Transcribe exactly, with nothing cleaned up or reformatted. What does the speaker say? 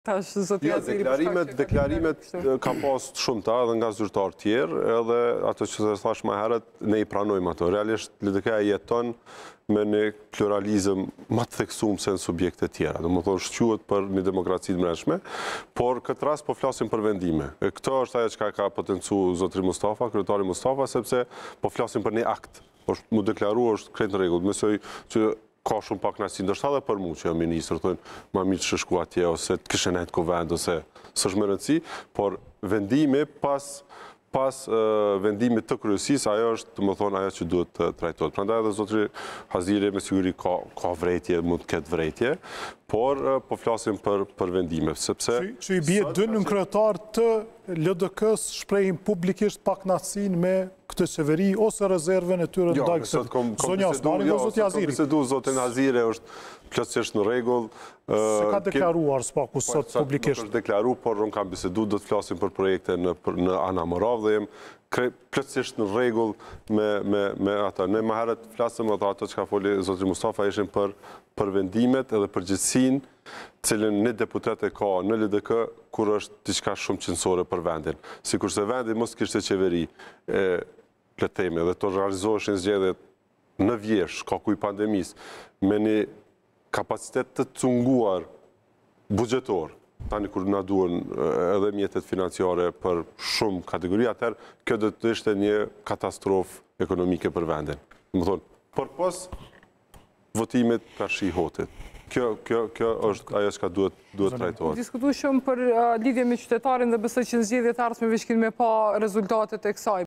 Tash, zoti Jo, Aziri, deklarimet, deklarimet ka pas shumëta edhe nga zyrtarë tjerë, edhe ato që se thash më herët, ne i pranojmë ato. Realisht, L D K jeton me një pluralizëm më të theksuar se në subjekte tjera. Do më thonë, shquhet për një demokraci të mbrëmshme, por këtë rast po flasim për vendime. E Këto është ajo që ka potencu zotri Mustafa, kryetari Mustafa, sepse po flasim për një akt. Është mu deklaru është krejt në rregull. Mësoj që ka shumë pak nësi, ndërsa dhe për mu që jam ministrë, thonë, ma mirë që shku atje, ose të kështë nejtë ko vend, ose së është më rëndësi, por vendimi pas, pas uh, vendimit të kryesis, ajo është, të më thonë, ajo që duhet të trajtojt. Prandaj edhe zotri Haziri me siguri ka, ka vrejtje, mund të ketë vrejtje, por uh, po flasim për, për vendime, sepse... Që, që i bje dy në kryetar të L D K-s shprejnë publikisht pak natësin me këtë qeveri ose rezervën e tyre Jo, ndaj këtë zonja Osmani dhe zoti Aziri. Kom bisedu, zotin Aziri është plotësisht në rregull. Se ka deklaruar s'paku sot publikisht. Nuk është deklaru, por unë kam bisedu, do të flasim për projekte në, në Ana Morav dhe jem plotësisht në rregull me, me, me ata. Ne më herët flasëm ato ato që ka foli zotri Mustafa ishin për, për vendimet edhe përgjithësinë cilën një deputet e ka në L D K kur është diçka shumë qëndësore për vendin. Sikurse vendi mos kishte qeveri e pletemi dhe të realizoheshin zgjedhjet në vjesh, shkaku i pandemis, me një kapacitet të cunguar buxhetor, tani kur na duhen edhe mjetet financiare për shumë kategori, atëherë kjo do të ishte një katastrofë ekonomike për vendin. Më thonë, për pos votimit ka shi hotit. Kjo, kjo, kjo është ajo që duhet, duhet trajtohet. Diskutu shumë për uh, lidhje me qytetarin dhe besoj që në zgjedhjet ardhshme veç kemi me pa rezultatet e kësaj.